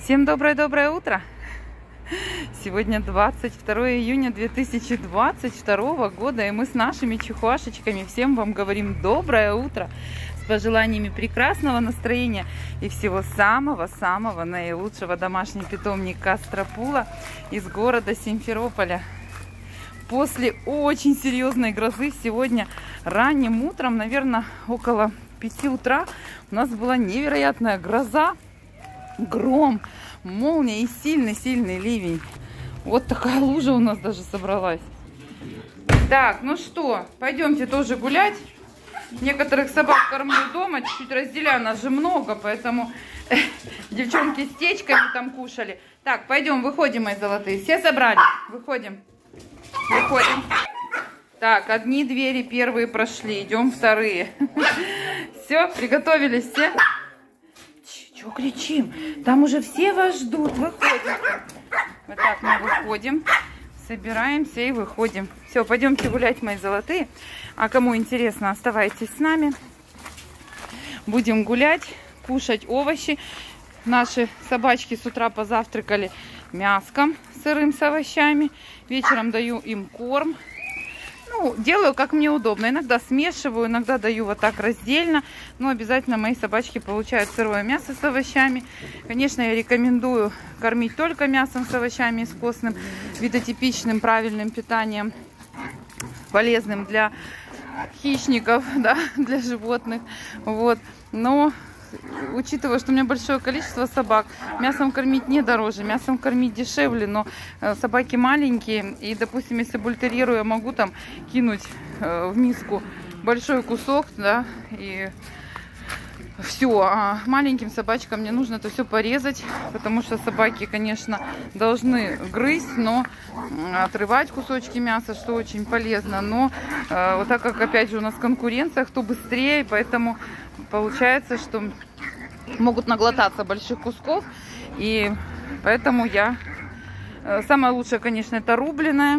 Всем доброе утро! Сегодня 22 июня 2022 года, и мы с нашими чихуашечками всем вам говорим доброе утро с пожеланиями прекрасного настроения и всего самого-самого наилучшего. Домашний питомник Кастропула из города Симферополя. После очень серьезной грозы сегодня ранним утром, наверное, около 5 утра, у нас была невероятная гроза, гром, молния и сильный ливень. Вот такая лужа у нас даже собралась. Так, ну что, пойдемте тоже гулять. Некоторых собак кормлю дома, чуть-чуть разделяю, нас же много, поэтому девчонки с течками там кушали. Так, пойдем, выходим, мои золотые. Все собрались? Выходим. Так, одни двери первые прошли, идем вторые. Все, приготовились все? Чего кричим? Там уже все вас ждут. Выходим. Вот так мы выходим, собираемся и выходим. Все, пойдемте гулять, мои золотые. А кому интересно, оставайтесь с нами. Будем гулять, кушать овощи. Наши собачки с утра позавтракали мяском сырым с овощами. Вечером даю им корм. Ну, делаю, как мне удобно. Иногда смешиваю, иногда даю вот так раздельно. Но обязательно мои собачки получают сырое мясо с овощами. Конечно, я рекомендую кормить только мясом с овощами и с костным, видотипичным, правильным питанием, полезным для хищников, да, для животных. Вот. Но учитывая, что у меня большое количество собак, мясом кормить не дороже, мясом кормить дешевле, но собаки маленькие, и, допустим, если бультерьеру я могу там кинуть в миску большой кусок, да, и все, а маленьким собачкам мне нужно это все порезать, потому что собаки, конечно, должны грызть, но отрывать кусочки мяса, что очень полезно, но вот так как, опять же, у нас конкуренция, кто быстрее, поэтому получается, что могут наглотаться больших кусков, и поэтому я... Самое лучшее, конечно, это рубленое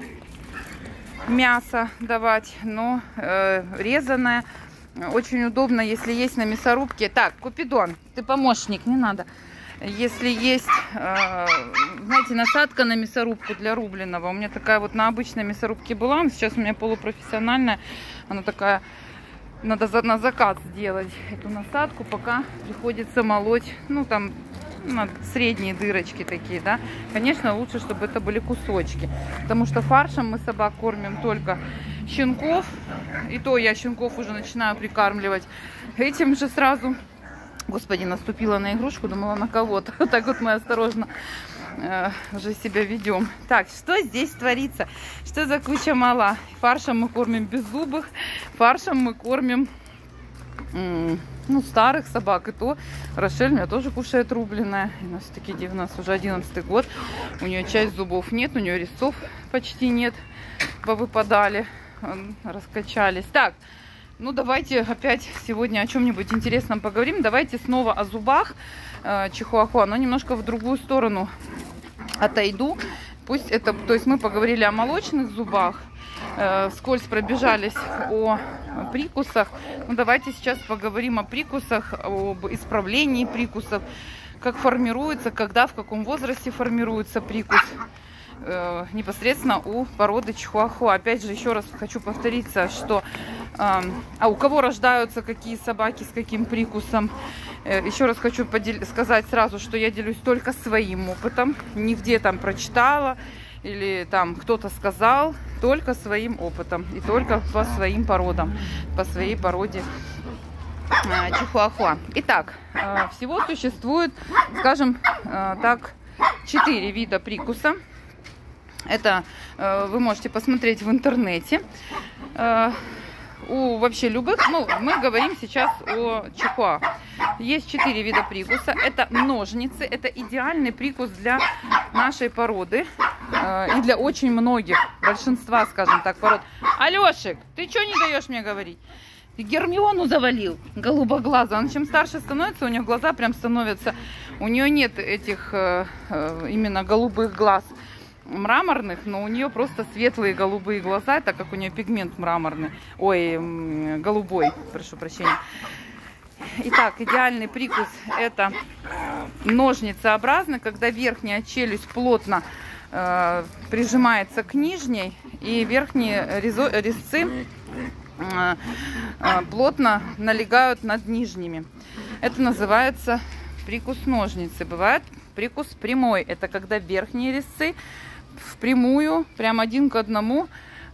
мясо давать, но резаное очень удобно, если есть на мясорубке. Так, Купидон, ты помощник, не надо. Если есть, знаете, насадка на мясорубку для рубленого, у меня такая вот на обычной мясорубке была, сейчас у меня полупрофессиональная, она такая... Надо на заказ сделать эту насадку, пока приходится молоть, ну там средние дырочки такие, да. Конечно, лучше, чтобы это были кусочки, потому что фаршем мы собак кормим только щенков, и то я щенков уже начинаю прикармливать этим же сразу. Господи, наступила на игрушку, думала на кого-то. Вот так вот мы осторожно уже себя ведем. Так, что здесь творится? Что за куча мала? Фаршем мы кормим беззубых, фаршем мы кормим ну, старых собак. И то Рошель у меня тоже кушает рубленое. У нас таки у нас уже 11-й год. У нее часть зубов нет, у нее резцов почти нет. Повыпадали, раскачались. Так, ну давайте опять сегодня о чем-нибудь интересном поговорим. Давайте снова о зубах чихуахуа, но немножко в другую сторону отойду. Пусть это, то есть мы поговорили о молочных зубах, вскользь пробежались о прикусах. Ну, давайте сейчас поговорим о прикусах, об исправлении прикусов, как формируется, когда, в каком возрасте формируется прикус непосредственно у породы чихуахуа. Опять же, еще раз хочу повториться, что у кого рождаются какие собаки с каким прикусом. Еще раз хочу сказать сразу, что я делюсь только своим опытом, нигде там прочитала или там кто-то сказал, только своим опытом и только по своим породам, по своей породе чихуахуа. Итак, всего существует, скажем так, 4 вида прикуса. Это вы можете посмотреть в интернете. У вообще любых, ну, мы говорим сейчас о чихуа. Есть 4 вида прикуса. Это ножницы, это идеальный прикус для нашей породы и для очень многих, большинства, скажем так, пород. Алешек, ты что не даешь мне говорить? Ты Гермиону завалил, голубоглаза. Он чем старше становится, у нее глаза прям становятся, у нее нет этих именно голубых глаз мраморных, но у нее просто светлые голубые глаза, так как у нее пигмент мраморный, ой, голубой, прошу прощения. Итак, идеальный прикус — это ножницеобразный, когда верхняя челюсть плотно прижимается к нижней, и верхние резцы плотно налегают над нижними. Это называется прикус ножницы. Бывает прикус прямой. Это когда верхние резцы впрямую, прям один к одному,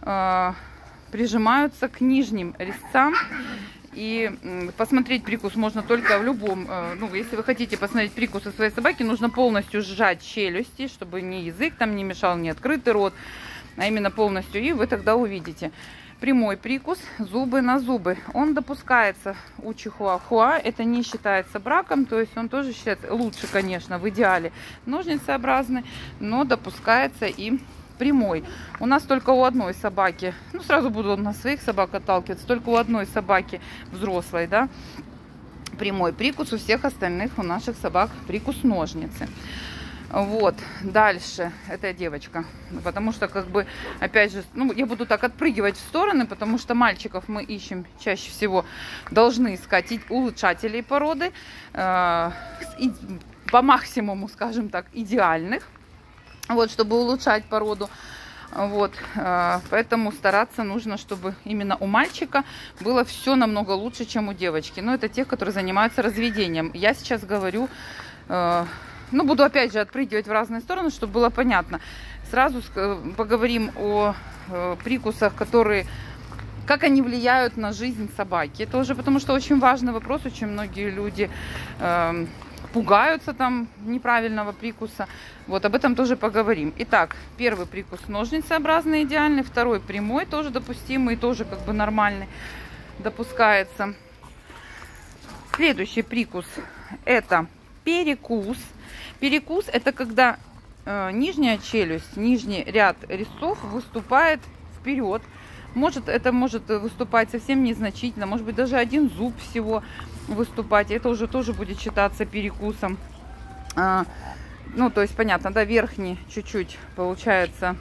прижимаются к нижним резцам. И посмотреть прикус можно только в любом, ну, если вы хотите посмотреть прикус у своей собаки, нужно полностью сжать челюсти, чтобы ни язык там не мешал, ни открытый рот, а именно полностью, и вы тогда увидите. Прямой прикус, зубы на зубы, он допускается у чихуахуа, это не считается браком, то есть он тоже считается лучше, конечно, в идеале ножницеобразный, но допускается и прямой. У нас только у одной собаки, ну сразу буду на своих собак отталкиваться, только у одной собаки взрослой, да, прямой прикус, у всех остальных у наших собак прикус ножницы. Вот, дальше, это девочка, потому что, как бы, опять же, ну, я буду так отпрыгивать в стороны, потому что мальчиков мы ищем чаще всего, должны искать улучшателей породы, по максимуму, скажем так, идеальных, вот, чтобы улучшать породу. Вот, поэтому стараться нужно, чтобы именно у мальчика было все намного лучше, чем у девочки. Но это тех, которые занимаются разведением. Я сейчас говорю, ну, буду опять же отпрыгивать в разные стороны, чтобы было понятно. Сразу поговорим о прикусах, которые, как они влияют на жизнь собаки. Это уже потому что очень важный вопрос, очень многие люди пугаются там неправильного прикуса. Вот об этом тоже поговорим. Итак, первый прикус ножницеобразный идеальный, второй прямой, тоже допустимый, тоже как бы нормальный, допускается. Следующий прикус — это перекус. Перекус — это когда нижняя челюсть, нижний ряд резцов выступает вперед. Это может выступать совсем незначительно, может быть даже один зуб всего выступать. Это уже тоже будет считаться перекусом. Ну, то есть, понятно, да, верхний чуть-чуть получается,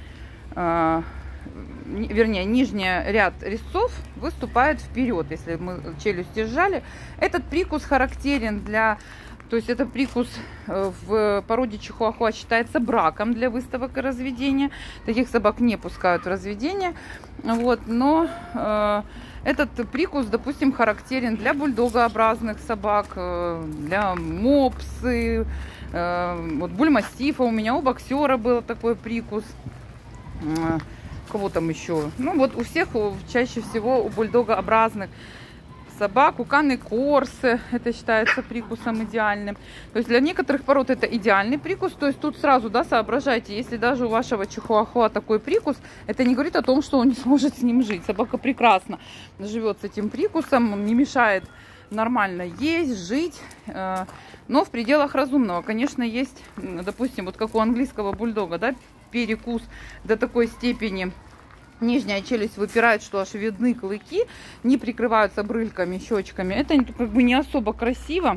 вернее, нижний ряд резцов выступает вперед, если мы челюсти сжали. Этот прикус характерен для... То есть это прикус в породе чихуахуа считается браком для выставок и разведения. Таких собак не пускают в разведение. Вот, но этот прикус, допустим, характерен для бульдогообразных собак, для мопсы, вот бульмастифа. У меня у боксера был такой прикус. Кого там еще? Ну вот у всех, чаще всего у бульдогообразных собак, у Канны Корсы это считается прикусом идеальным. То есть для некоторых пород это идеальный прикус. То есть тут сразу, да, соображайте, если даже у вашего чихуахуа такой прикус, это не говорит о том, что он не сможет с ним жить. Собака прекрасно живет с этим прикусом, он не мешает нормально есть, жить, но в пределах разумного. Конечно, есть, допустим, вот как у английского бульдога, да, перекус до такой степени. Нижняя челюсть выпирает, что аж видны клыки, не прикрываются брыльками, щечками. Это как бы не особо красиво.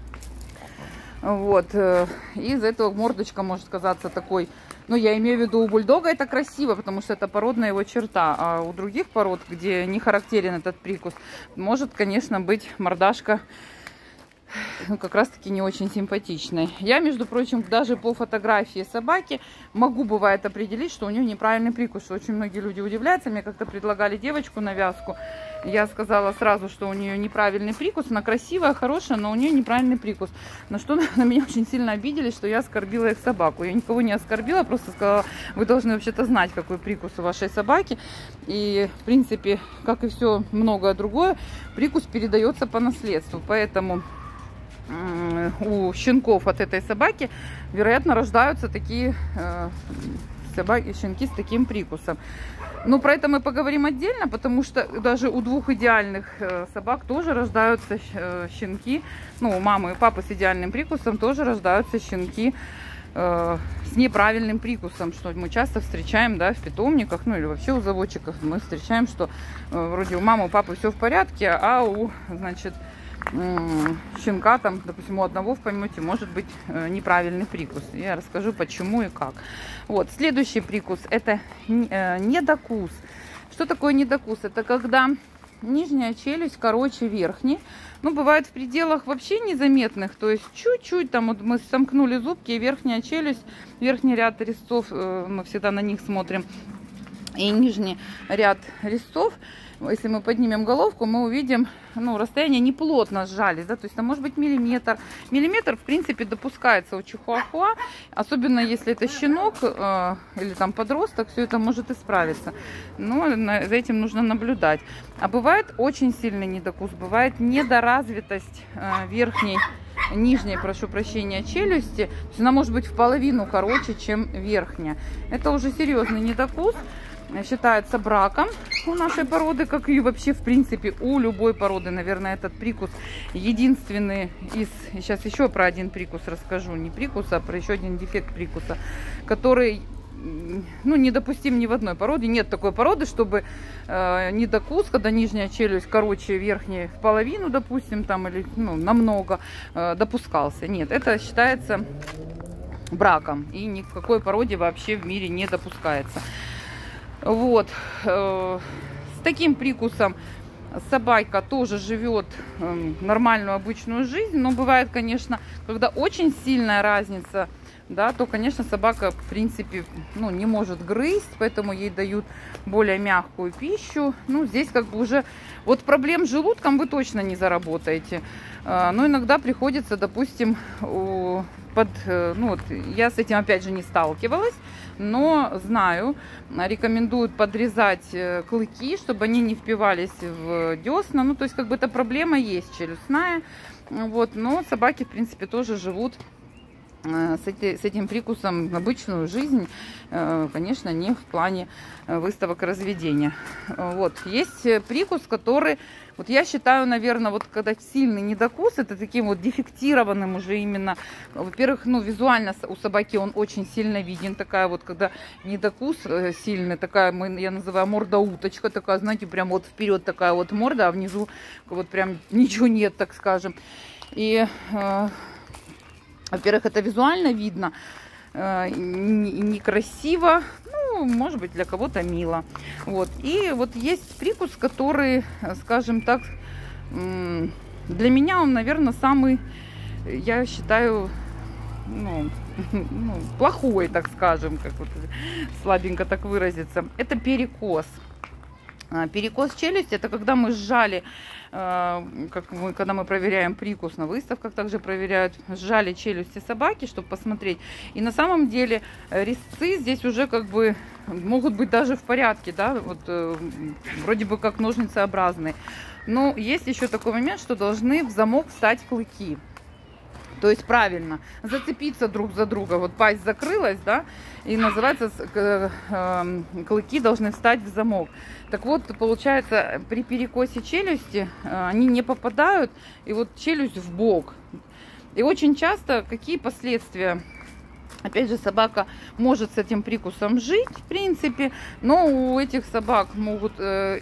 Вот. Из-за этого мордочка может казаться такой. Ну, я имею в виду, у бульдога это красиво, потому что это породная его черта. А у других пород, где не характерен этот прикус, может, конечно, быть мордашка, ну, как раз таки не очень симпатичной. Я, между прочим, даже по фотографии собаки могу, бывает, определить, что у нее неправильный прикус. Что очень многие люди удивляются. Мне как-то предлагали девочку на вязку. Я сказала сразу, что у нее неправильный прикус. Она красивая, хорошая, но у нее неправильный прикус. На что на меня очень сильно обиделись, что я оскорбила их собаку. Я никого не оскорбила, просто сказала, вы должны вообще-то знать, какой прикус у вашей собаки. И, в принципе, как и все многое другое, прикус передается по наследству. Поэтому у щенков от этой собаки, вероятно, рождаются такие собаки, щенки с таким прикусом. Но про это мы поговорим отдельно, потому что даже у двух идеальных собак тоже рождаются щенки. Ну, у мамы и папы с идеальным прикусом тоже рождаются щенки с неправильным прикусом, что мы часто встречаем, да, в питомниках, ну или вообще у заводчиков мы встречаем, что вроде у мамы, у папы все в порядке, а у, значит, щенка там, допустим, у одного в помете может быть неправильный прикус. Я расскажу, почему и как. Вот, следующий прикус — это недокус. Что такое недокус? Это когда нижняя челюсть короче верхней. Ну, бывает в пределах вообще незаметных, то есть чуть-чуть там вот мы сомкнули зубки, и верхняя челюсть, верхний ряд резцов, мы всегда на них смотрим, и нижний ряд резцов. Если мы поднимем головку, мы увидим, ну, расстояние не плотно сжались, да, то есть там может быть миллиметр. Миллиметр, в принципе, допускается у чихуахуа, особенно если это щенок или там подросток, все это может исправиться. Но за этим нужно наблюдать. А бывает очень сильный недокус, бывает недоразвитость нижней, прошу прощения, челюсти. То есть она может быть в половину короче, чем верхняя. Это уже серьезный недокус. Считается браком у нашей породы, как и вообще в принципе у любой породы. Наверное, этот прикус единственный из... Сейчас еще про один прикус расскажу. Не прикус, а про еще один дефект прикуса, который, ну, недопустим ни в одной породе. Нет такой породы, чтобы недокус, когда нижняя челюсть короче верхней в половину, допустим, там, или, ну, намного, допускался. Нет, это считается браком. И ни в какой породе вообще в мире не допускается. Вот, с таким прикусом собака тоже живет нормальную обычную жизнь, но бывает, конечно, когда очень сильная разница, да, то, конечно, собака, в принципе, ну, не может грызть, поэтому ей дают более мягкую пищу. Ну, здесь как бы уже, вот проблем с желудком вы точно не заработаете, но иногда приходится, допустим, ну, вот, я с этим опять же не сталкивалась, но знаю, рекомендуют подрезать клыки, чтобы они не впивались в десна. Ну, то есть, как бы эта проблема есть челюстная. Вот, но собаки, в принципе, тоже живут с этим прикусом обычную жизнь, конечно, не в плане выставок и разведения. Вот. Есть прикус, который, вот я считаю, наверное, вот когда сильный недокус, это таким вот дефектированным уже именно, во-первых, ну, визуально у собаки он очень сильно виден, такая вот, когда недокус сильный, такая, я называю морда уточка, такая, знаете, прям вот вперед такая вот морда, а внизу вот прям ничего нет, так скажем. И во-первых, это визуально видно, некрасиво, ну, может быть, для кого-то мило. Вот. И вот есть прикус, который, скажем так, для меня он, наверное, самый, я считаю, ну, плохой, так скажем, как вот слабенько так выразиться. Это перекос. Перекос челюсти — это когда мы сжали, когда мы проверяем прикус на выставках, также проверяют, сжали челюсти собаки, чтобы посмотреть. И на самом деле резцы здесь уже как бы могут быть даже в порядке, да, вот вроде бы как ножницеобразные. Но есть еще такой момент, что должны в замок встать клыки. То есть правильно зацепиться друг за друга. Вот пасть закрылась, да, и называется, клыки должны встать в замок. Так вот, получается, при перекосе челюсти они не попадают, и вот челюсть в бок. И очень часто какие последствия? Опять же, собака может с этим прикусом жить, в принципе, но у этих собак могут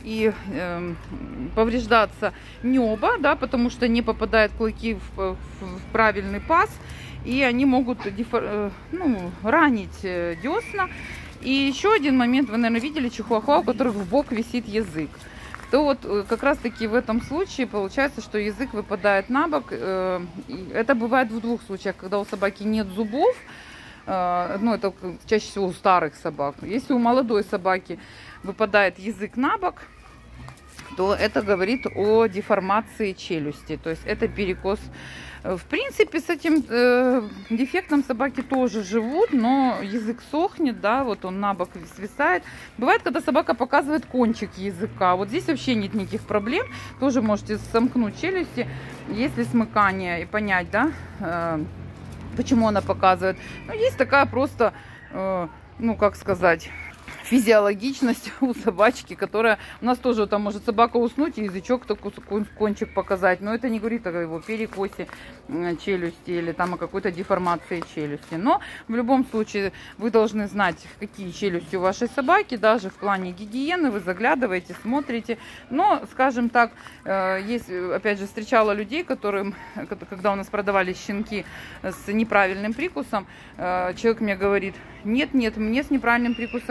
повреждаться небо, да, потому что не попадают клыки в правильный паз, и они могут ранить десна. И еще один момент, вы, наверное, видели чихуахуа, у которых в бок висит язык. То вот как раз таки в этом случае получается, что язык выпадает на бок. Это бывает в двух случаях, когда у собаки нет зубов. Ну, это чаще всего у старых собак. Если у молодой собаки выпадает язык на бок, то это говорит о деформации челюсти. То есть это перекос. В принципе, с этим дефектом собаки тоже живут, но язык сохнет, да, вот он на бок свисает. Бывает, когда собака показывает кончик языка. Вот здесь вообще нет никаких проблем. Тоже можете сомкнуть челюсти, если смыкание, и понять, да, почему она показывает. Ну, есть такая просто, ну, как сказать, физиологичность у собачки, которая... У нас тоже там может собака уснуть и язычок такой кончик показать. Но это не говорит о его перекосе челюсти или там о какой-то деформации челюсти. Но в любом случае вы должны знать, какие челюсти у вашей собаки. Даже в плане гигиены вы заглядываете, смотрите. Но, скажем так, есть, опять же, встречала людей, которым, когда у нас продавались щенки с неправильным прикусом, человек мне говорит: нет, мне с неправильным прикусом не надо.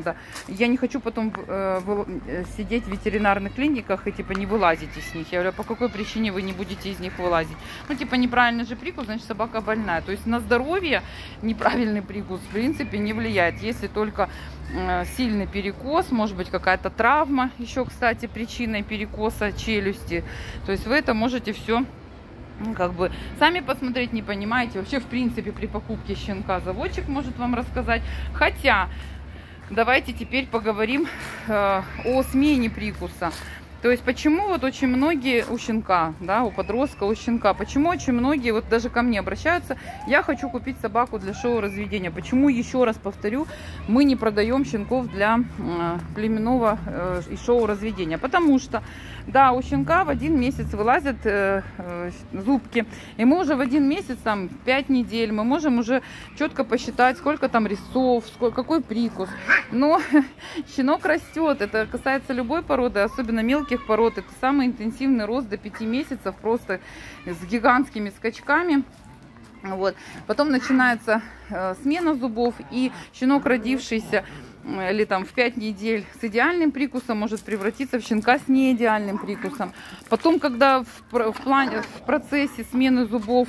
прикуса. Я не хочу потом сидеть в ветеринарных клиниках и типа не вылазить из них. Я говорю, по какой причине вы не будете из них вылазить? Ну, типа неправильный же прикус, значит собака больная. То есть на здоровье неправильный прикус в принципе не влияет. Если только сильный перекос, может быть какая-то травма, еще, кстати, причиной перекоса челюсти. То есть вы это можете все как бы сами посмотреть, не понимаете. Вообще, в принципе, при покупке щенка заводчик может вам рассказать. Хотя, давайте теперь поговорим о смене прикуса. То есть, почему вот очень многие у щенка, да, у подростка, у щенка, почему очень многие вот даже ко мне обращаются, я хочу купить собаку для шоу-разведения. Почему, еще раз повторю, мы не продаем щенков для племенного и шоу-разведения? Потому что, да, у щенка в 1 месяц вылазят зубки, и мы уже в 1 месяц, там, 5 недель, мы можем уже четко посчитать, сколько там резцов, какой прикус. Но щенок растет, это касается любой породы, особенно мелких пород. Это самый интенсивный рост до 5 месяцев, просто с гигантскими скачками. Вот. Потом начинается смена зубов, и щенок, родившийся или там в 5 недель с идеальным прикусом, может превратиться в щенка с неидеальным прикусом. Потом, когда в процессе смены зубов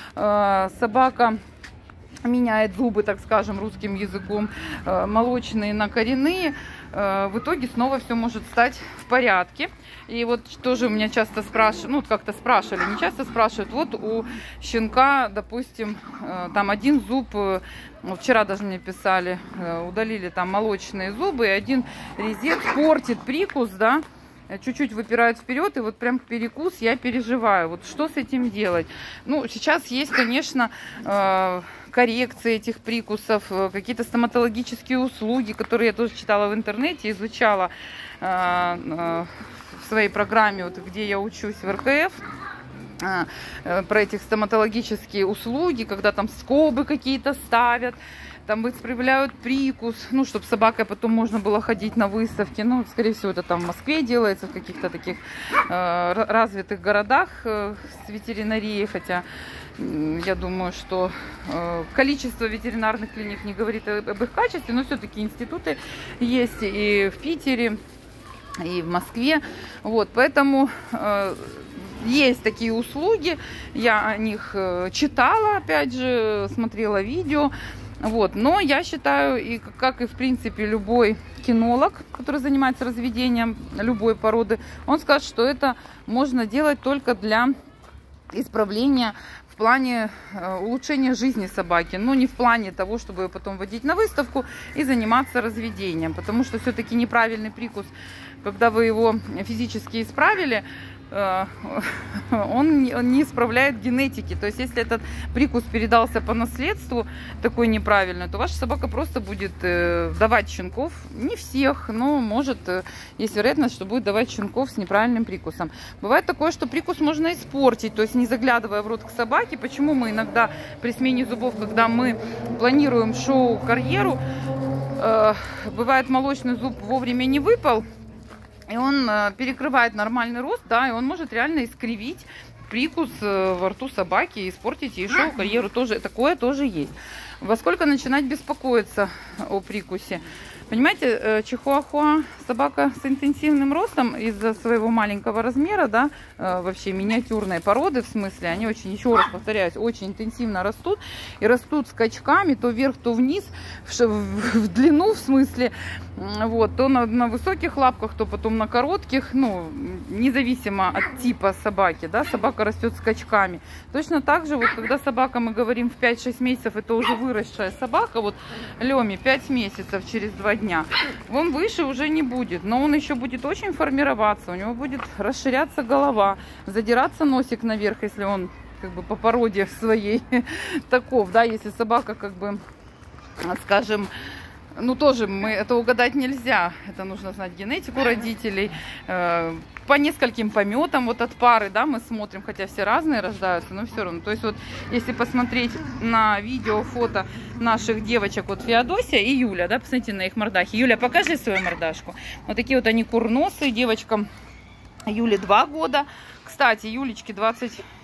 собака меняет зубы, так скажем, русским языком, молочные на коренные, в итоге снова все может стать в порядке. И вот тоже у меня часто спрашивают, ну как-то спрашивали, не часто спрашивают, вот у щенка, допустим, там 1 зуб, вчера даже мне писали, удалили там молочные зубы, и 1 резец портит прикус, да, чуть-чуть выпирают вперед, и вот прям перекус, я переживаю. Вот что с этим делать? Ну, сейчас есть, конечно, коррекции этих прикусов, какие-то стоматологические услуги, которые я тоже читала в интернете, изучала в своей программе, вот, где я учусь в РКФ, про этих стоматологические услуги, когда там скобы какие-то ставят, там исправляют прикус, ну, чтобы с собакой потом можно было ходить на выставки. Ну, скорее всего, это там в Москве делается, в каких-то таких развитых городах с ветеринарией, хотя я думаю, что количество ветеринарных клиник не говорит об их качестве, но все-таки институты есть и в Питере, и в Москве. Вот, поэтому есть такие услуги, я о них читала, опять же, смотрела видео. Вот. Но я считаю, и как и в принципе любой кинолог, который занимается разведением любой породы, он скажет, что это можно делать только для исправления в плане улучшения жизни собаки, но не в плане того, чтобы ее потом водить на выставку и заниматься разведением, потому что все-таки неправильный прикус, когда вы его физически исправили, он не исправляет генетики. То есть, если этот прикус передался по наследству такой неправильный, то ваша собака просто будет давать щенков, не всех, но может, есть вероятность, что будет давать щенков с неправильным прикусом. Бывает такое, что прикус можно испортить, то есть не заглядывая в рот к собаке. Почему мы иногда при смене зубов, когда мы планируем шоу-карьеру, бывает молочный зуб вовремя не выпал, и он перекрывает нормальный рост, да, и он может реально искривить прикус во рту собаки и испортить ей шоу-карьеру. Такое тоже есть. Во сколько начинать беспокоиться о прикусе? Понимаете, чихуахуа собака с интенсивным ростом из-за своего маленького размера, да, вообще миниатюрной породы, в смысле, они очень, еще раз повторяюсь, очень интенсивно растут, и растут скачками, то вверх, то вниз, в длину, в смысле, вот, то на высоких лапках, то потом на коротких, ну, независимо от типа собаки, да, собака растет скачками. Точно так же, вот, когда собака, мы говорим, в 5-6 месяцев, это уже выросшая собака, вот, Леме 5 месяцев через 2 дня, он выше уже не будет, но он еще будет очень формироваться, у него будет расширяться голова, задираться носик наверх, если он как бы по породе своей таков, да, если собака как бы, скажем, ну тоже это угадать нельзя, это нужно знать генетику родителей, по нескольким пометам вот от пары, да, мы смотрим, хотя все разные рождаются, но все равно. То есть вот если посмотреть на видео, фото наших девочек, вот Феодосия и Юля, да, посмотрите на их мордахи. Юля, покажи свою мордашку. Вот такие вот они курносые, девочкам Юле 2 года. Кстати, Юлечке 20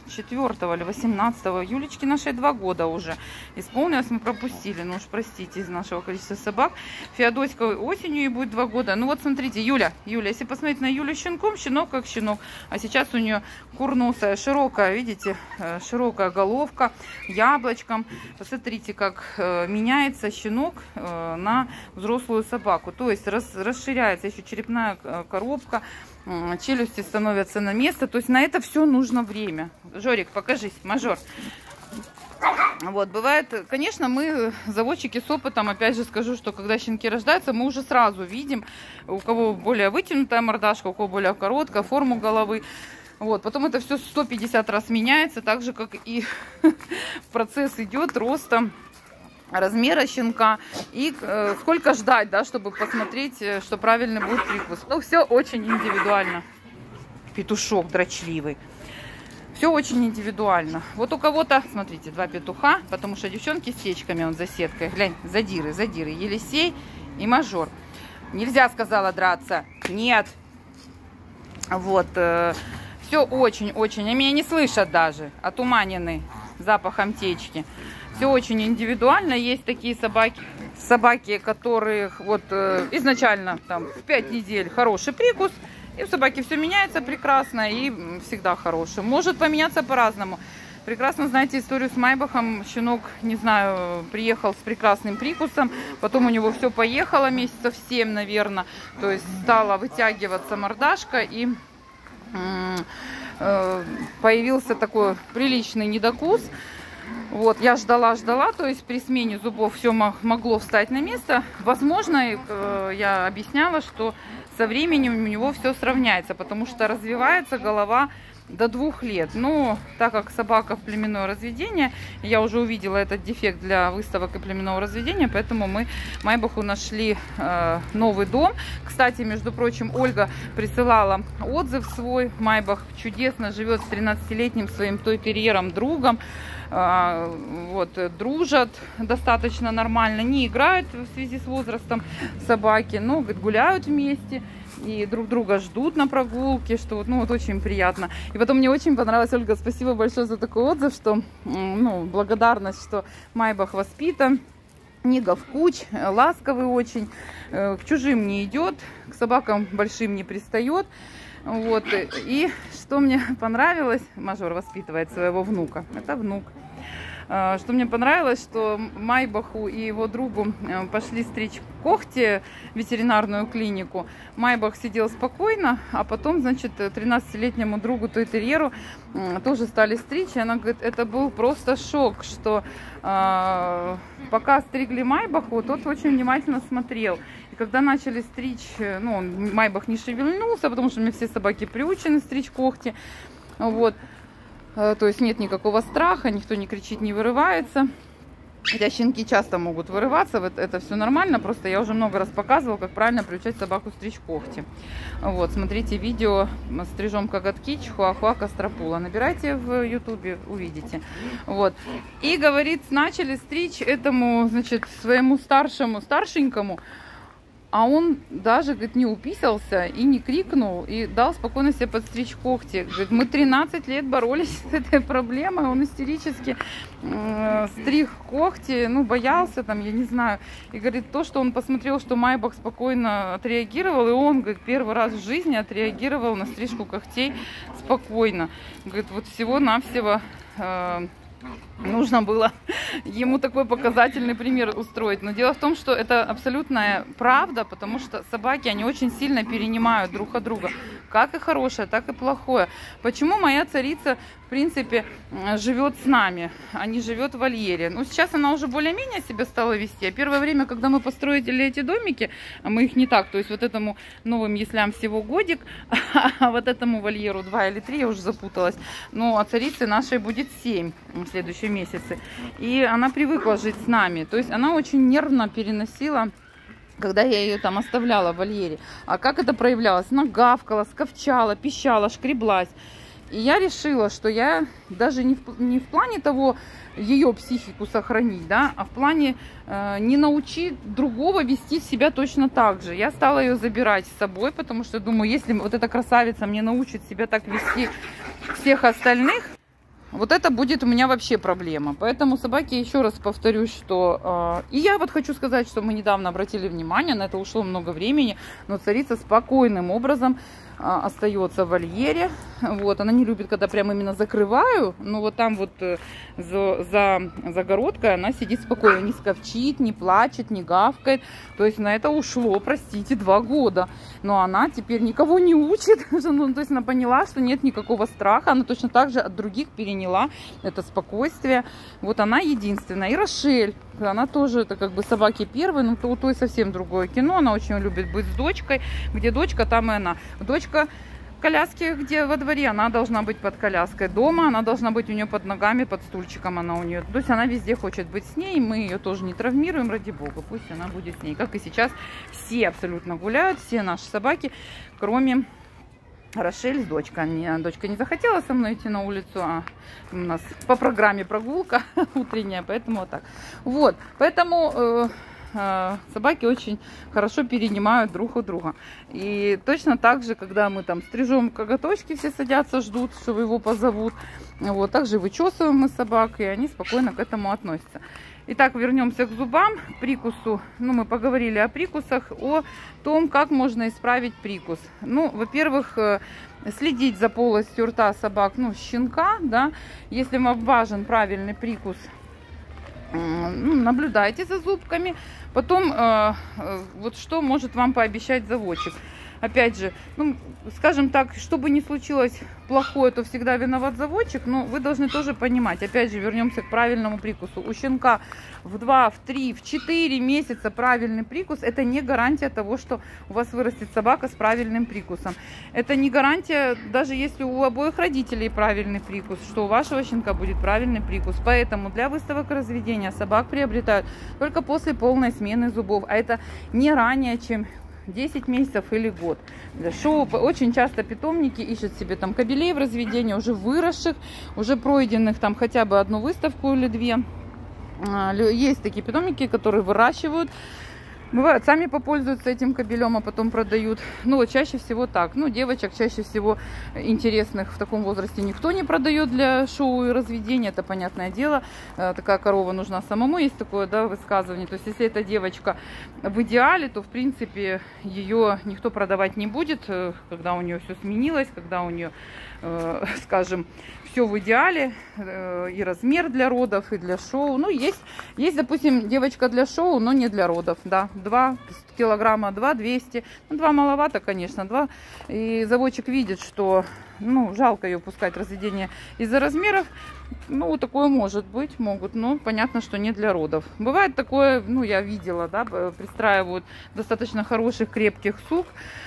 24 или 18 Юлечки нашей 2 года уже исполнилось, мы пропустили, ну уж простите, из нашего количества собак. Феодоська осенью ей будет 2 года. Ну вот смотрите, Юля, если посмотреть на Юлю щенком, щенок как щенок, а сейчас у нее курносая, широкая, видите, широкая головка, яблочком. Посмотрите, как меняется щенок на взрослую собаку, то есть расширяется еще черепная коробка, челюсти становятся на место, то есть на это все нужно время. Жорик, покажись, мажор. Вот, бывает, конечно, мы, заводчики с опытом, опять же скажу, что когда щенки рождаются, мы уже сразу видим, у кого более вытянутая мордашка, у кого более короткая, форму головы. Вот, потом это все 150 раз меняется, так же, как и процесс идет роста размера щенка и сколько ждать, да, чтобы посмотреть, что правильный будет прикус. Ну, все очень индивидуально. Петушок дрочливый. Все очень индивидуально. Вот у кого-то, смотрите, 2 петуха, потому что девчонки с сечками, он за сеткой. Глянь, задиры, Елисей и мажор. Нельзя, сказала, драться. Нет. Вот. Все очень-очень. Они меня не слышат даже. Отуманены запахом течки. Все очень индивидуально. Есть такие собаки, которых вот изначально там в 5 недель хороший прикус. И у собаки все меняется прекрасно и всегда хороший. Может поменяться по-разному. Прекрасно знаете историю с Майбахом. Щенок, не знаю, приехал с прекрасным прикусом. Потом у него все поехало месяцев 7, наверное. То есть стала вытягиваться мордашка и появился такой приличный недокус. Вот, я ждала, то есть при смене зубов все могло встать на место. Возможно, я объясняла, что со временем у него все сравняется, потому что развивается голова до 2 лет. Но так как собака в племенное разведение, я уже увидела этот дефект для выставок и племенного разведения, поэтому мы Майбаху нашли новый дом. Кстати, между прочим, Ольга присылала отзыв свой. Майбах чудесно живет с 13-летним своим той-терьером другом. Вот, дружат достаточно нормально, не играют в связи с возрастом собаки, но говорит, гуляют вместе и друг друга ждут на прогулке, что вот, ну, вот очень приятно. И потом мне очень понравилось, Ольга, спасибо большое за такой отзыв, что, ну, благодарность, что Майбах воспитан, не говкуч, ласковый очень, к чужим не идет, к собакам большим не пристает. Вот, и что мне понравилось, мажор воспитывает своего внука, это внук. Что мне понравилось, что Майбаху и его другу пошли стричь когти в ветеринарную клинику. Майбах сидел спокойно, а потом, значит, 13-летнему другу той-терьеру тоже стали стричь. И она говорит, это был просто шок, что пока стригли Майбаху, тот очень внимательно смотрел. И когда начали стричь, ну, Майбах не шевельнулся, потому что у меня все собаки приучены стричь когти. Вот. То есть нет никакого страха, никто не кричит, не вырывается. Хотя щенки часто могут вырываться, это все нормально. Просто я уже много раз показывала, как правильно приучать собаку стричь когти. Вот, смотрите видео «Стрижем коготки Чихуахуа Костропула». Набирайте в ютубе, увидите. Вот. И, говорит, начали стричь этому, значит, своему старшенькому. А он даже, говорит, не уписался и не крикнул, и дал спокойно себе подстричь когти. Говорит, мы 13 лет боролись с этой проблемой, он истерически стриг когти, ну, боялся там, я не знаю. И, говорит, то, что он посмотрел, что Майбах спокойно отреагировал, и он, говорит, первый раз в жизни отреагировал на стрижку когтей спокойно. Говорит, вот всего-навсего нужно было ему такой показательный пример устроить. Но дело в том, что это абсолютная правда, потому что собаки, они очень сильно перенимают друг от друга. Как и хорошее, так и плохое. Почему моя царица, в принципе, живет с нами, а не живет в вольере? Ну, сейчас она уже более-менее себя стала вести. А первое время, когда мы построили эти домики, а мы их не так, то есть вот этому новым яслям всего годик, а вот этому вольеру 2 или 3, я уже запуталась. Ну, а царице нашей будет 7 в следующем месяце. И она привыкла жить с нами. То есть она очень нервно переносила, когда я ее там оставляла в вольере. А как это проявлялось? Она гавкала, сковчала, пищала, шкреблась. И я решила, что я даже не в плане того, ее психику сохранить, да, а в плане не научить другого вести себя точно так же. Я стала ее забирать с собой, потому что думаю, если вот эта красавица мне научит себя так вести всех остальных, вот это будет у меня вообще проблема. Поэтому собаки, еще раз повторюсь, что... И я вот хочу сказать, что мы недавно обратили внимание, на это ушло много времени, но царица спокойным образом остается в вольере. Вот, она не любит, когда прям именно закрываю, но вот там вот за загородкой она сидит спокойно, не скавчит, не плачет, не гавкает. То есть на это ушло, простите, 2 года. Но она теперь никого не учит. Ну, то есть она поняла, что нет никакого страха. Она точно так же от других переняла это спокойствие. Вот она единственная. И Рошель, она тоже, это как бы собаки первые, но у той совсем другое кино. Она очень любит быть с дочкой. Где дочка, там и она. Дочка в коляске, где во дворе, она должна быть под коляской. Дома она должна быть у нее под ногами, под стульчиком она у нее. То есть она везде хочет быть с ней. Мы ее тоже не травмируем, ради бога. Пусть она будет с ней. Как и сейчас все абсолютно гуляют, все наши собаки, кроме Рошель с дочкой. Дочка не захотела со мной идти на улицу, а у нас по программе прогулка утренняя, поэтому вот так. Вот, поэтому... собаки очень хорошо перенимают друг у друга. И точно так же, когда мы там стрижем коготочки, все садятся, ждут, что его позовут. Вот, также вычесываем мы собак, и они спокойно к этому относятся. Итак, вернемся к зубам, к прикусу. Ну, мы поговорили о прикусах, о том, как можно исправить прикус. Ну, во-первых, следить за полостью рта собак, ну, щенка, да. Если вам важен правильный прикус, наблюдайте за зубками. Потом, вот что может вам пообещать заводчик. Опять же, ну, скажем так, что бы ни случилось плохое, то всегда виноват заводчик. Но вы должны тоже понимать, опять же, вернемся к правильному прикусу. У щенка в 2, в 3, в 4 месяца правильный прикус – это не гарантия того, что у вас вырастет собака с правильным прикусом. Это не гарантия, даже если у обоих родителей правильный прикус, что у вашего щенка будет правильный прикус. Поэтому для выставок и разведения собак приобретают только после полной смены зубов. А это не ранее, чем 10 месяцев или год. Для шоу очень часто питомники ищут себе там кобелей в разведении, уже выросших, уже пройденных там хотя бы 1 выставку или 2. Есть такие питомники, которые выращивают. Бывают, сами попользуются этим кобелем, а потом продают. Ну, вот чаще всего так. Ну, девочек чаще всего интересных в таком возрасте никто не продает для шоу и разведения. Это понятное дело. Такая корова нужна самому. Есть такое, да, высказывание. То есть, если эта девочка в идеале, то, в принципе, ее никто продавать не будет, когда у нее все сменилось, когда у нее, скажем, все в идеале, и размер для родов, и для шоу. Ну, есть, допустим, девочка для шоу, но не для родов, да. 2 килограмма, 200. Ну, 2 маловато, конечно, 2. И заводчик видит, что, ну, жалко ее пускать в разведение из-за размеров. Ну, такое может быть, могут, но понятно, что не для родов. Бывает такое, ну, я видела, да, пристраивают достаточно хороших, крепких сук.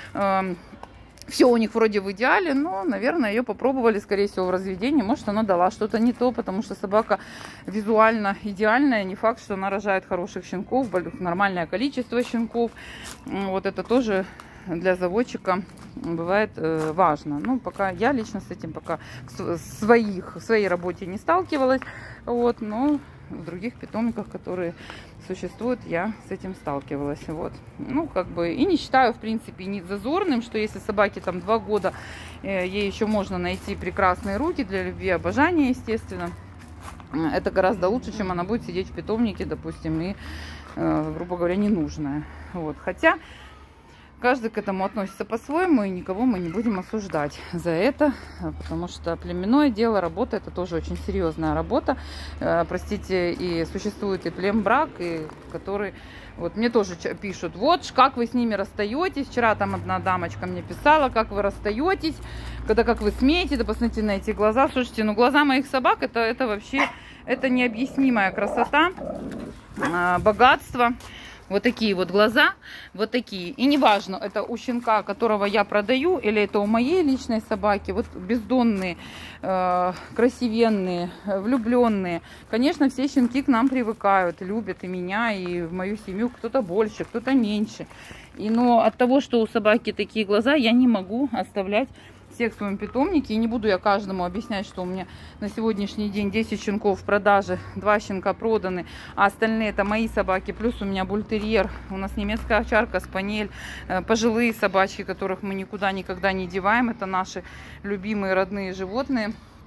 Все у них вроде в идеале, но, наверное, ее попробовали, скорее всего, в разведении. Может, она дала что-то не то, потому что собака визуально идеальная. Не факт, что она рожает хороших щенков, нормальное количество щенков. Вот это тоже для заводчика бывает важно. Ну, пока я лично с этим пока в своей работе не сталкивалась. Вот, но в других питомниках, которые существуют, я с этим сталкивалась. Вот. Ну, как бы, и не считаю, в принципе, не зазорным, что если собаке там 2 года, ей еще можно найти прекрасные руки для любви и обожания, естественно. Это гораздо лучше, чем она будет сидеть в питомнике, допустим, и, грубо говоря, ненужная. Вот. Хотя каждый к этому относится по-своему, и никого мы не будем осуждать за это, потому что племенное дело, работа, это тоже очень серьезная работа. Простите, и существует и плембрак, и который... Вот мне тоже пишут, вот, как вы с ними расстаетесь. Вчера там одна дамочка мне писала, как вы расстаетесь, как вы смеете, да посмотрите на эти глаза. Слушайте, ну глаза моих собак, это вообще, это необъяснимая красота, богатство. Вот такие вот глаза, вот такие. И неважно, это у щенка, которого я продаю, или это у моей личной собаки. Вот бездонные, красивенные, влюбленные. Конечно, все щенки к нам привыкают, любят и меня, и в мою семью. Кто-то больше, кто-то меньше. Но от того, что у собаки такие глаза, я не могу оставлять всех в своем питомнике. И не буду я каждому объяснять, что у меня на сегодняшний день 10 щенков в продаже, 2 щенка проданы, а остальные это мои собаки. Плюс у меня бультерьер, у нас немецкая овчарка, спаниель, пожилые собачки, которых мы никуда никогда не деваем. Это наши любимые родные животные.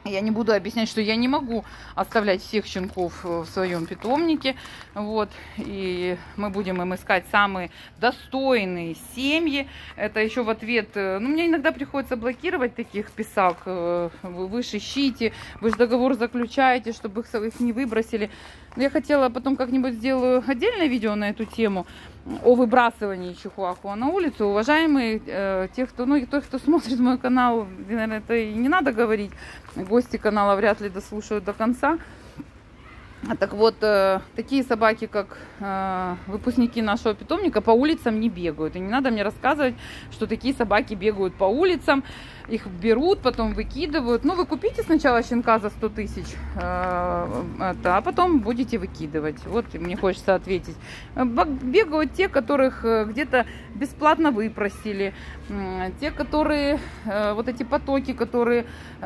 Я не буду объяснять, что я не могу оставлять всех щенков в своем питомнике. Вот. И мы будем им искать самые достойные семьи. Это еще в ответ... Ну, мне иногда приходится блокировать таких писак. Вы же ищите, вы же договор заключаете, чтобы их не выбросили. Но я хотела, потом как-нибудь сделаю отдельное видео на эту тему о выбрасывании чихуахуа на улицу. Уважаемые, тех, кто смотрит мой канал, наверное, это и не надо говорить. Гости канала вряд ли дослушают до конца. Так вот, такие собаки, как выпускники нашего питомника, по улицам не бегают. И не надо мне рассказывать, что такие собаки бегают по улицам. Их берут, потом выкидывают. Ну, вы купите сначала щенка за 100 тысяч, а потом будете выкидывать. Вот мне хочется ответить. Бегают те, которых где-то бесплатно выпросили. Те, которые, вот эти потоки, которые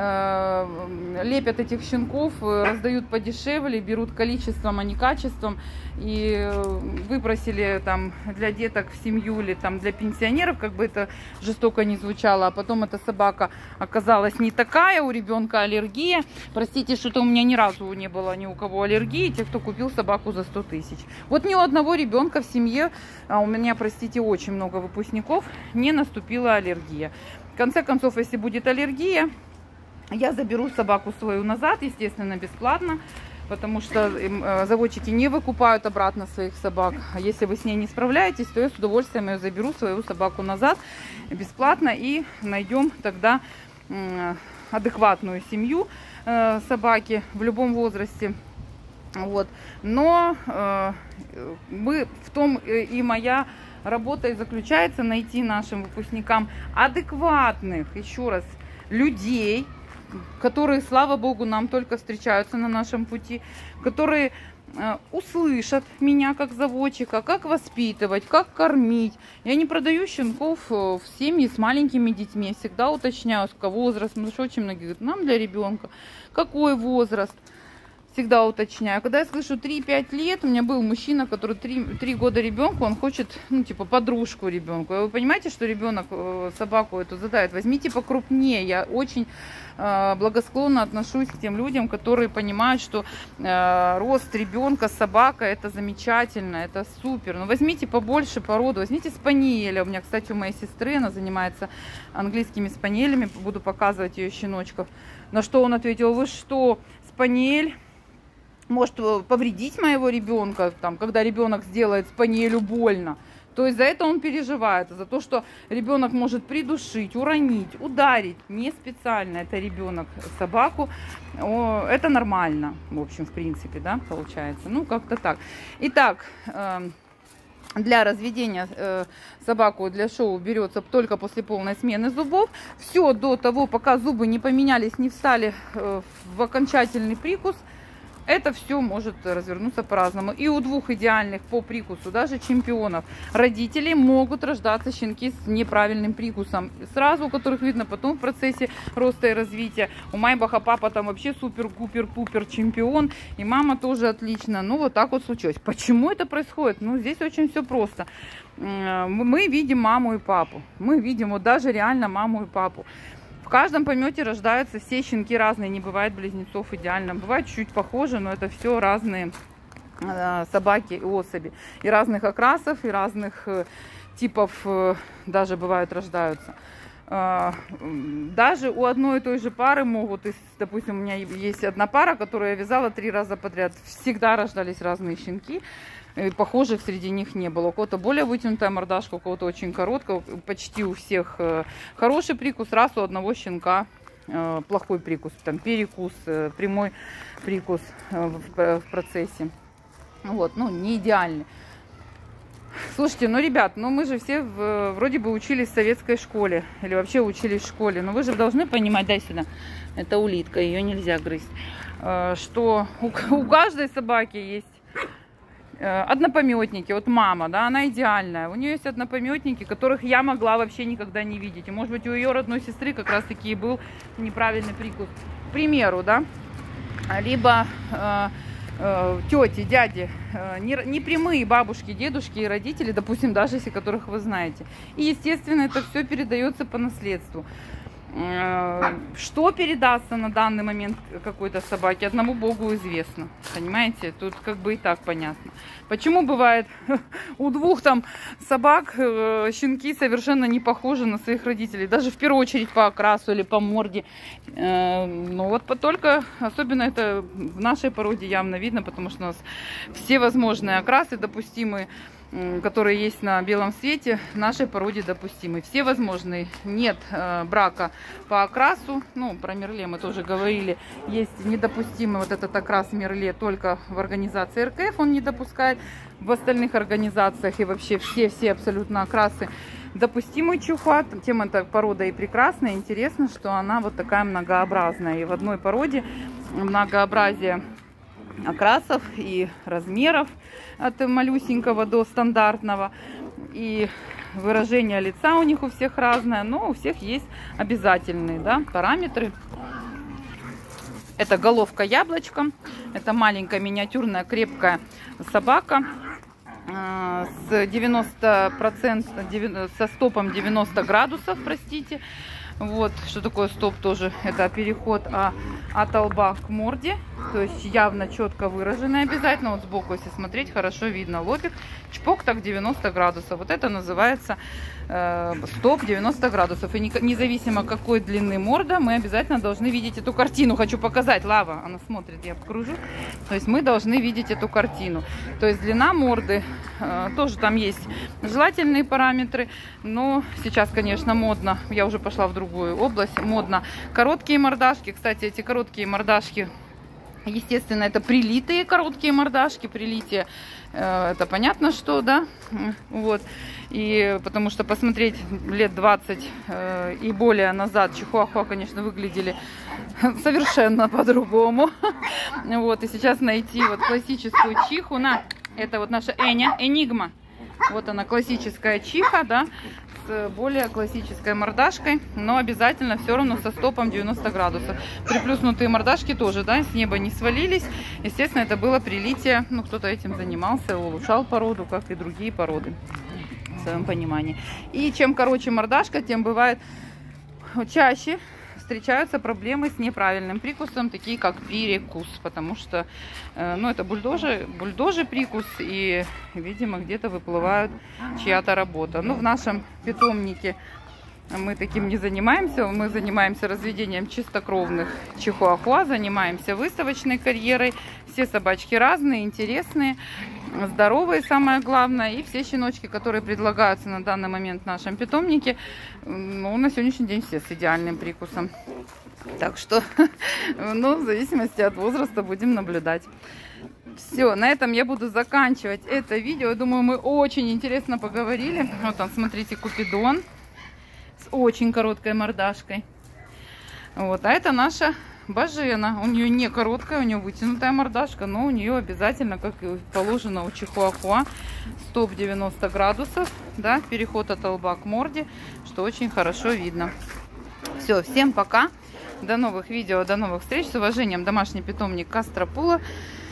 лепят этих щенков, раздают подешевле, берут количеством, а не качеством. И выпросили там для деток в семью или там для пенсионеров, как бы это жестоко не звучало, а потом эта собака оказалась не такая, у ребенка аллергия. Простите, что-то у меня ни разу не было ни у кого аллергии, те, кто купил собаку за 100 тысяч. Вот ни у одного ребенка в семье, а у меня, простите, очень много выпускников, не наступила аллергия. В конце концов, если будет аллергия, я заберу собаку свою назад, естественно, бесплатно. Потому что заводчики не выкупают обратно своих собак. А если вы с ней не справляетесь, то я с удовольствием ее заберу, свою собаку назад бесплатно. И найдем тогда адекватную семью собаки в любом возрасте. Вот. Но мы в том и моя работа и заключается найти нашим выпускникам адекватных, еще раз, людей, которые, слава богу, нам только встречаются на нашем пути, которые услышат меня как заводчика, как воспитывать, как кормить. Я не продаю щенков в семьи с маленькими детьми. Я всегда уточняю, с какого возраста. Потому что очень многие говорят, нам для ребенка. Какой возраст? Всегда уточняю. Когда я слышу 3-5 лет, у меня был мужчина, который 3 года ребенку, он хочет, ну, типа, подружку ребенку. Вы понимаете, что ребенок собаку эту задает? Возьмите покрупнее. Я очень благосклонно отношусь к тем людям, которые понимают, что рост ребенка с собакой это замечательно, это супер. Но возьмите побольше породу, возьмите спаниеля. У меня, кстати, у моей сестры, она занимается английскими спаниелями, буду показывать ее щеночков. На что он ответил: вы что, спаниель может повредить моего ребенка, там, когда ребенок сделает спаниелю больно. То есть за это он переживает, за то, что ребенок может придушить, уронить, ударить. Не специально это ребенок собаку. Это нормально, в общем, в принципе, да, получается. Ну, как-то так. Итак, для разведения собаку для шоу берется только после полной смены зубов. Все до того, пока зубы не поменялись, не встали в окончательный прикус. Это все может развернуться по-разному. И у двух идеальных по прикусу, даже чемпионов, родителей, могут рождаться щенки с неправильным прикусом. Сразу, у которых видно потом в процессе роста и развития. У Майбаха папа там вообще супер-гупер-пупер чемпион. И мама тоже отлично. Ну, вот так вот случилось. Почему это происходит? Ну, здесь очень все просто. Мы видим маму и папу. Мы видим вот даже реально маму и папу. В каждом помете рождаются все щенки разные, не бывает близнецов идеально. Бывают чуть похожи, но это все разные собаки и особи. И разных окрасов, и разных типов даже бывают рождаются. Даже у одной и той же пары могут, допустим, у меня есть одна пара, которую я вязала 3 раза подряд. Всегда рождались разные щенки. Похожих среди них не было. У кого-то более вытянутая мордашка, у кого-то очень короткая. Почти у всех хороший прикус, раз у одного щенка плохой прикус. Там перекус, прямой прикус в процессе. Вот, ну, не идеальный. Слушайте, ну, ребят, ну мы же все вроде бы учились в советской школе. Или вообще учились в школе. Но вы же должны понимать, дай сюда, это улитка, ее нельзя грызть. Что у каждой собаки есть однопометники. Вот мама, да, она идеальная. У нее есть однопометники, которых я могла вообще никогда не видеть. И, может быть, у ее родной сестры как раз-таки был неправильный прикус. К примеру, да, либо тети, дяди, не прямые бабушки, дедушки и родители, допустим, даже если которых вы знаете. И, естественно, это все передается по наследству. Что передастся на данный момент какой-то собаке, одному Богу известно. Понимаете? Тут как бы и так понятно. Почему бывает у двух там собак щенки совершенно не похожи на своих родителей. Даже в первую очередь по окрасу или по морде. Ну вот только, особенно это в нашей породе явно видно, потому что у нас все возможные окрасы допустимые, которые есть на белом свете, в нашей породе допустимы. Все возможные. Нет брака по окрасу. Ну, про Мерле мы тоже говорили. Есть недопустимый вот этот окрас Мерле только в организации РКФ. Он не допускает. В остальных организациях и вообще все абсолютно окрасы допустимый чихуа. Тем эта порода и прекрасная. Интересно, что она вот такая многообразная. И в одной породе многообразие окрасов и размеров от малюсенького до стандартного, и выражение лица у них у всех разное, но у всех есть обязательные, да, параметры. Это головка яблочко, это маленькая миниатюрная крепкая собака с 90%, со стопом 90 градусов, простите. Вот, что такое стоп тоже, это переход от лба к морде, то есть явно четко выраженный обязательно. Вот сбоку, если смотреть, хорошо видно лобик, чпок так 90 градусов. Вот это называется стоп 90 градусов. И независимо какой длины морда, мы обязательно должны видеть эту картину. Хочу показать, Лава, она смотрит, я покружу. То есть мы должны видеть эту картину. То есть длина морды, тоже там есть желательные параметры, но сейчас, конечно, модно, я уже пошла в другую область, модно короткие мордашки. Кстати, эти короткие мордашки, естественно, это прилитые короткие мордашки, прилитие, это понятно, что, да, вот, и потому что посмотреть лет 20 и более назад чихуахуа, конечно, выглядели совершенно по-другому, вот, и сейчас найти вот классическую чиху, это вот наша Энигма, вот она, классическая чиха, да, с более классической мордашкой, но обязательно все равно со стопом 90 градусов. Приплюснутые мордашки тоже, да, с неба не свалились. Естественно, это было прилитие, ну, кто-то этим занимался, улучшал породу, как и другие породы, в своем понимании. И чем короче мордашка, тем бывает чаще встречаются проблемы с неправильным прикусом, такие как перекус, потому что, ну, это бульдожий прикус, и, видимо, где-то выплывает чья-то работа. Ну, в нашем питомнике мы таким не занимаемся, мы занимаемся разведением чистокровных чихуахуа, занимаемся выставочной карьерой. Все собачки разные, интересные, здоровые, самое главное. И все щеночки, которые предлагаются на данный момент в нашем питомнике, ну, на сегодняшний день все с идеальным прикусом. Так что, ну, в зависимости от возраста будем наблюдать. Все, на этом я буду заканчивать это видео. Я думаю, мы очень интересно поговорили. Вот он, смотрите, Купидон с очень короткой мордашкой. Вот, а это наша Божена. У нее не короткая, у нее вытянутая мордашка, но у нее обязательно, как и положено у чихуахуа, стоп 90 градусов, да, переход от лба к морде, что очень хорошо видно. Все, всем пока, до новых видео, до новых встреч. С уважением, домашний питомник Кастропула.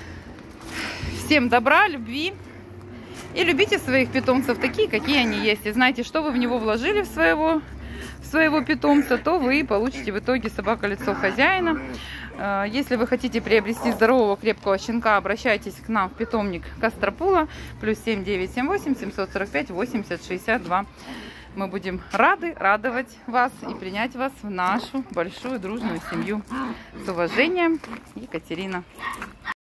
Всем добра, любви. И любите своих питомцев такие, какие они есть. И знаете, что вы в него вложили, в своего питомца, то вы получите в итоге собака-лицо хозяина. Если вы хотите приобрести здорового крепкого щенка, обращайтесь к нам в питомник Кастропула. +7 978 745 80 62. Мы будем рады радовать вас и принять вас в нашу большую дружную семью. С уважением, Екатерина.